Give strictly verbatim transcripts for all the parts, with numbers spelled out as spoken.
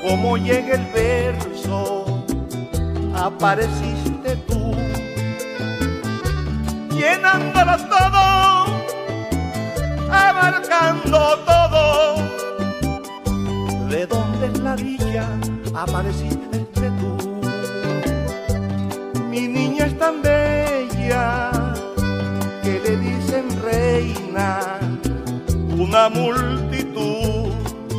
como llega el verso, apareciste tú, llenándolo todo, abarcando todo. De donde es la villa, apareciste tú. Mi niña es tan bella que le dicen reina una multitud.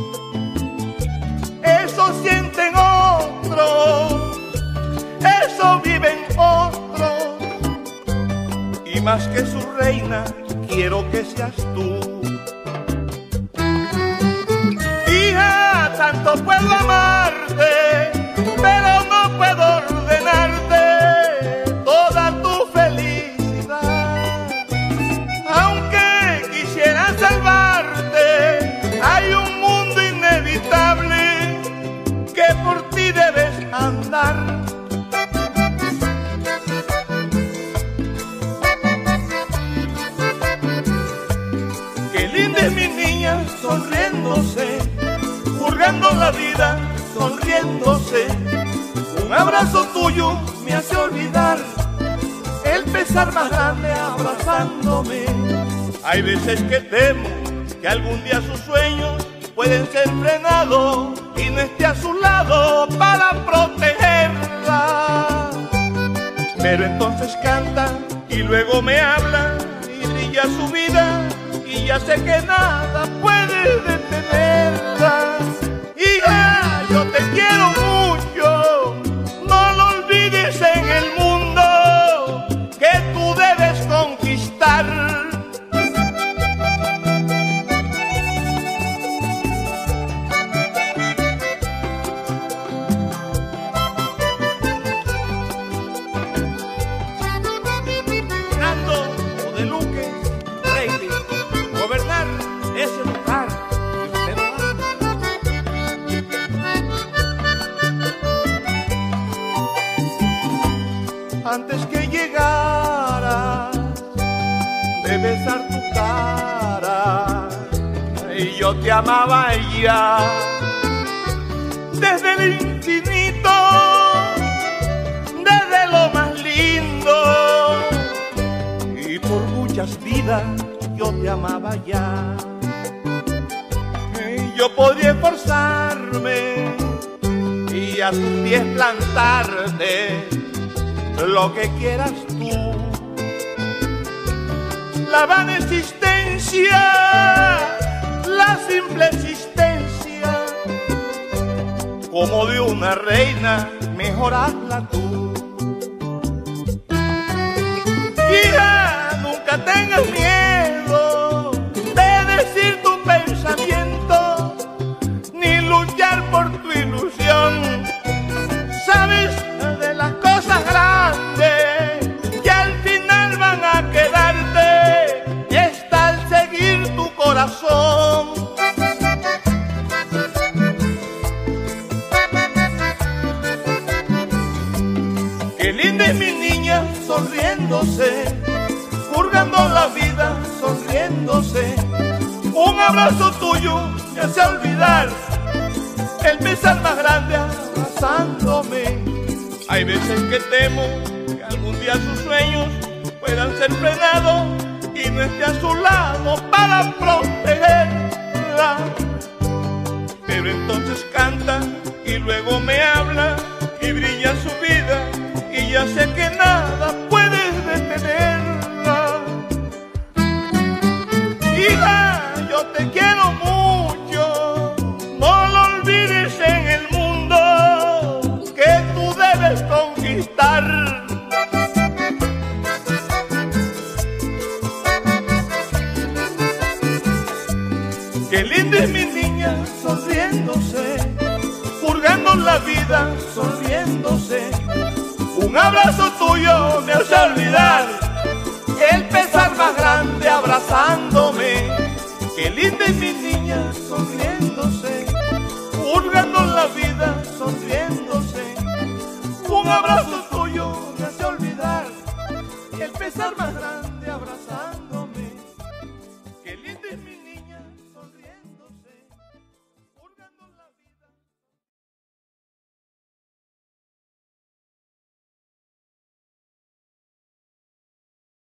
Eso sienten otros, eso viven otros, y más que su reina quiero que seas tú. Hija, tanto puedo amarte, pero no puedo ordenarte toda tu felicidad. Aunque quisiera salvarte, hay un mundo inevitable que por ti debes andar. Qué linda es mi niña sonriéndose, juzgando la vida, sonriéndose. Un abrazo tuyo me hace olvidar el pesar más grande abrazándome. Hay veces que temo que algún día sus sueños pueden ser frenados y no esté a su lado para protegerla. Pero entonces canta y luego me habla y brilla su vida, y ya sé que nada puede detenerla. Hija, yo te quiero mucho, no lo olvides en el mundo que tú debes conquistar. Nando o de Luque, Reilly, gobernar ese lugar. Antes que llegaras de besar tu cara, y yo te amaba ya desde el infinito, desde lo más lindo, y por muchas vidas yo te amaba ya. Y yo podía esforzarme y a tus pies plantarte lo que quieras tú. La vana existencia, la simple existencia, como de una reina, mejor hazla tú. Hija, nunca tengas miedo de decir tu pensamiento, ni luchar por tu ilusión. Sabes de las cosas grandes que al final van a quedarte, está al seguir tu corazón. Qué linda es mi niña sonriéndose, juzgando la vida sonriéndose. Un abrazo tuyo me hace olvidar el pesar más grande abrazándome. Hay veces que temo que algún día sus sueños puedan ser frenados y no esté a su lado para protegerla. Pero entonces canta y luego me habla y brilla su vida, y ya sé que nada puede detenerla. Hija, yo te quiero mucho, no lo olvides en el mundo que tú debes conquistar. Qué linda es mi niña sonriéndose, purgando la vida sonriéndose. Un abrazo tuyo me hace olvidar el pesar más grande abrazándome. Qué linda es mi niña sonriéndose, purgando la vida sonriéndose. Un abrazo tuyo me hace olvidar el pesar más grande abrazar.